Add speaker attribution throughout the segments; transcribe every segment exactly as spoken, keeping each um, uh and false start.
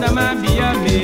Speaker 1: dama biya me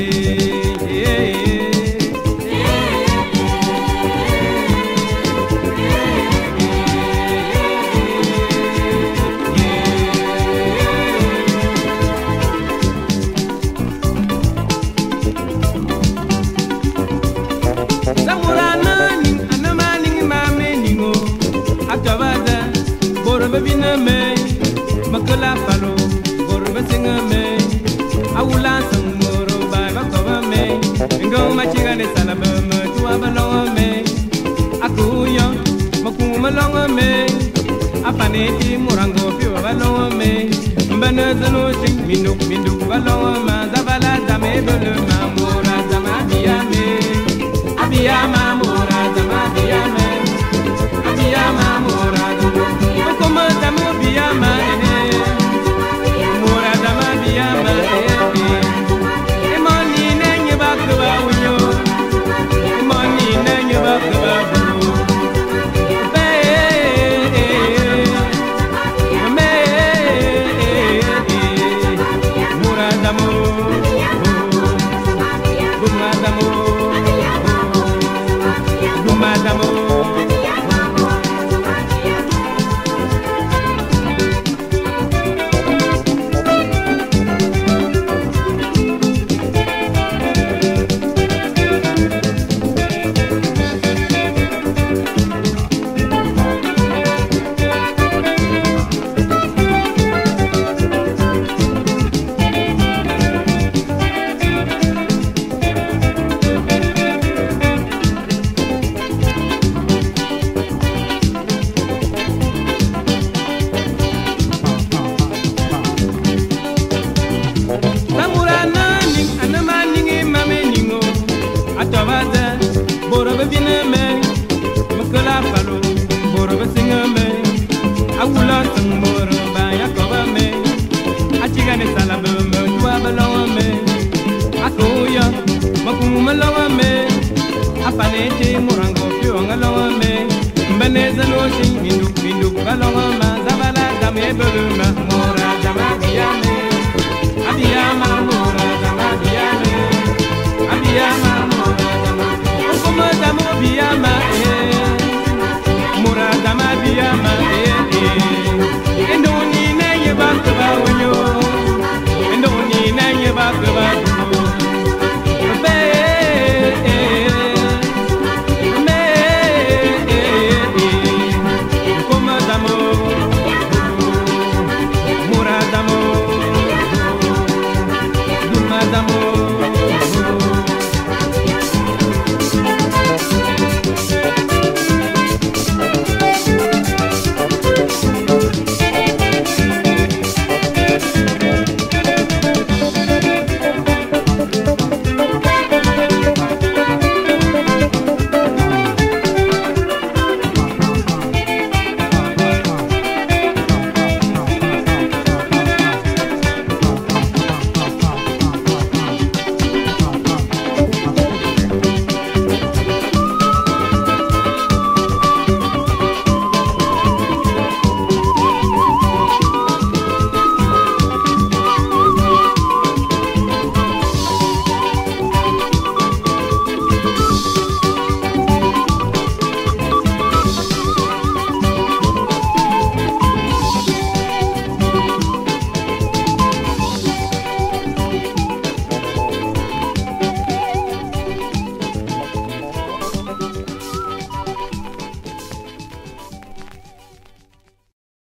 Speaker 1: Bina me, makala falo, borba singa me, awula sang moro ba bakova me, ngo machiga ne salaba me, tuwa balonga me, akuyo, makuma longa me, apaneti murango piwa balonga me, mbana zano sing minduk minduk balonga ma, zabala zame bolu ma, mora zama biya me, abiya ma mora zama biya me, abiya ma mora zama. Como dama biyama eh mora dama biyama eh emoni nenye bakwa unyo emoni nenye bakwa unyo be me mora dama buma dama buma dama Apanete murango pio ngalonga me mbeneza no sing minduk minduk kalonga ma zabala dame beluma mora dama biya me